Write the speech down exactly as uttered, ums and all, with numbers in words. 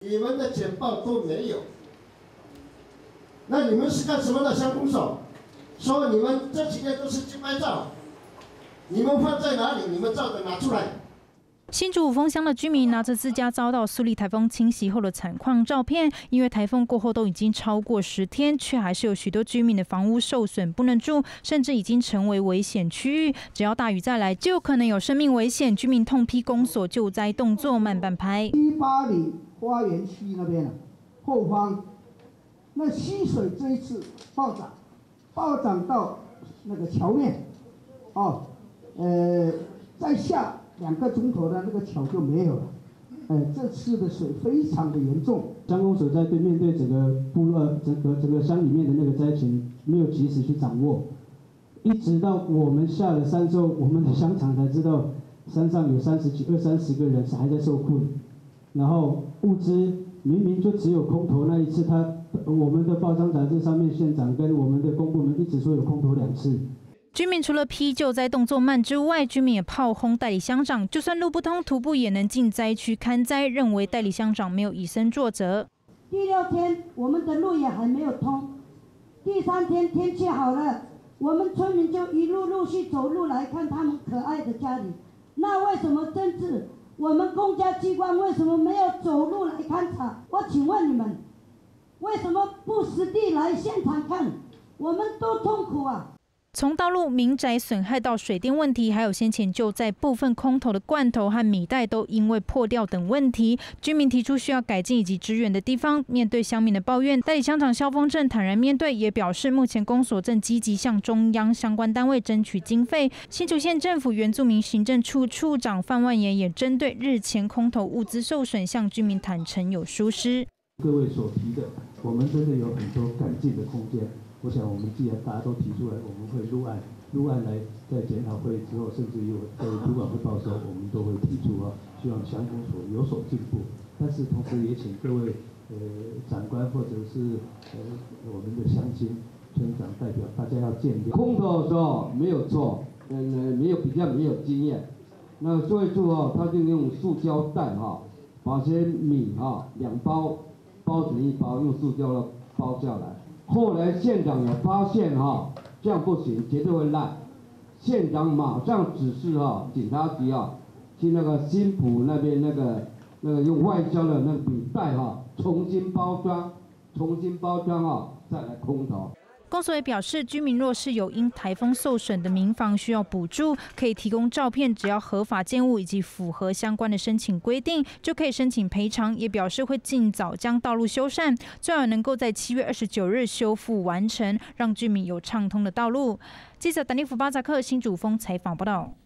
你们的简报都没有，那你们是干什么的？乡公所说你们这几天都是去拍照，你们放在哪里？你们照的拿出来。 新竹五峰乡的居民拿着自家遭到苏力台风侵袭后的惨况照片，因为台风过后都已经超过十天，却还是有许多居民的房屋受损不能住，甚至已经成为危险区域。只要大雨再来，就有可能有生命危险。居民痛批公所救灾动作慢半拍。 七八里花园区那边啊，后方那溪水这一次暴涨，暴涨到那个桥面，哦，呃，在下。 两个钟头的那个桥就没有了，哎，这次的水非常的严重。 乡公所在对面对整个部落、整个整个乡里面的那个灾情没有及时去掌握，一直到我们下了山之后，我们的乡长才知道山上有三十几、二三十个人是还在受困，然后物资明明就只有空投那一次，他我们的报章杂志上面县长跟我们的公部门一直说有空投两次。 居民除了批救灾动作慢之外，居民也炮轰代理乡长，就算路不通，徒步也能进灾区看灾，认为代理乡长没有以身作则。 第六天，我们的路也还没有通，第三天天气好了，我们村民就一路陆续走路来看他们可爱的家里。那为什么政治我们公家机关为什么没有走路来勘察？我请问你们，为什么不实地来现场看？我们多痛苦啊！ 从道路、民宅损害到水电问题，还有先前就在部分空投的罐头和米袋都因为破掉等问题，居民提出需要改进以及支援的地方。面对乡民的抱怨，代理乡长萧峰正坦然面对，也表示目前公所正积极向中央相关单位争取经费。新竹县政府原住民行政处处长范万言也针对日前空投物资受损，向居民坦诚有疏失。 各位所提的，我们真的有很多改进的空间。 我想，我们既然大家都提出来，我们会入案，入案来在检讨会之后，甚至有在主管汇报的时候，我们都会提出啊，希望乡公所有所进步。但是同时也请各位呃长官或者是呃我们的乡亲村长代表，大家要见谅。空投的时候没有错，嗯、呃，没有比较没有经验。那做一做哦，他就用塑胶袋哈，把些米哈两包包成一包，用塑胶的包下来。 后来县长也发现哈，这样不行，绝对会烂。县长马上指示哈，警察局啊，去那个新埔那边那个那个用外销的那个米袋哈，重新包装，重新包装啊，再来空投。 公所也表示，居民若是有因台风受损的民房需要补助，可以提供照片，只要合法建物以及符合相关的申请规定，就可以申请赔偿。也表示会尽早将道路修缮，最好能够在七月二十九日修复完成，让居民有畅通的道路。记者丹尼福巴扎克新竹丰采访报道。